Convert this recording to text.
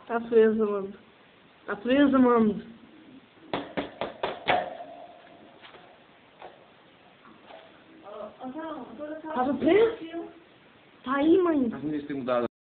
Tá presa, mano. Tá presa, mano. Tava preso? Tá aí, mãe. As meninas têm mudado